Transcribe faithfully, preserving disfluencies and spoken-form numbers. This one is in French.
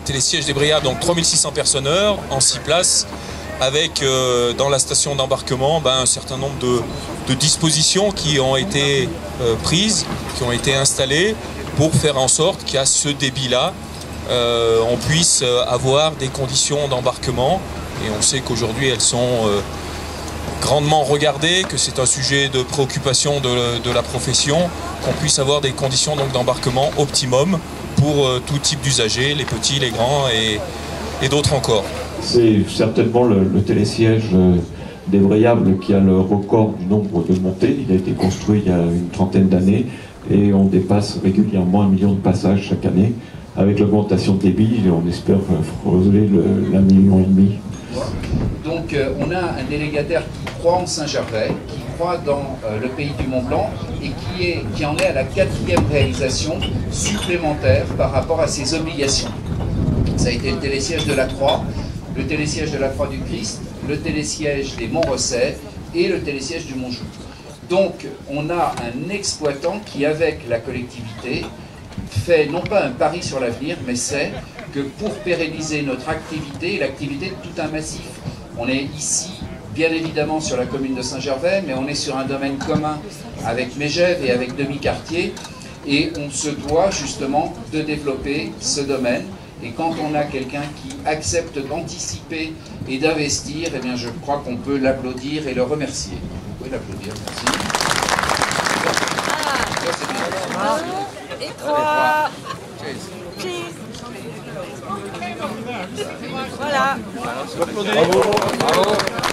télésiège des Bréas, donc trois mille six cents personnes heure en six places, avec euh, dans la station d'embarquement ben, un certain nombre de, de dispositions qui ont été euh, prises, qui ont été installées pour faire en sorte qu'à ce débit-là, euh, on puisse avoir des conditions d'embarquement. Et on sait qu'aujourd'hui elles sont euh, grandement regardées, que c'est un sujet de préoccupation de, de la profession, qu'on puisse avoir des conditions donc, d'embarquement optimum pour euh, tout type d'usagers, les petits, les grands et, et d'autres encore. C'est certainement le, le télésiège euh, débrayable qui a le record du nombre de montées. Il a été construit il y a une trentaine d'années et on dépasse régulièrement un million de passages chaque année. Avec l'augmentation de débit, on espère frôler l'un million et demi. Donc euh, on a un délégataire qui croit en Saint-Gervais, qui croit dans euh, le pays du Mont-Blanc et qui, est, qui en est à la quatrième réalisation supplémentaire par rapport à ses obligations. Ça a été le télésiège de la Croix, le télésiège de la Croix du Christ, le télésiège des Monts-Rosset et le télésiège du Montjoux. Donc on a un exploitant qui, avec la collectivité, fait non pas un pari sur l'avenir, mais c'est que pour pérenniser notre activité, l'activité de tout un massif, on est ici, bien évidemment, sur la commune de Saint-Gervais, mais on est sur un domaine commun avec Mégève et avec Demi-Quartier, et on se doit justement de développer ce domaine. Et quand on a quelqu'un qui accepte d'anticiper et d'investir, eh bien je crois qu'on peut l'applaudir et le remercier. Vous pouvez l'applaudir, merci. Ah. Et trois. Cheese. Voilà. Bravo. Bravo.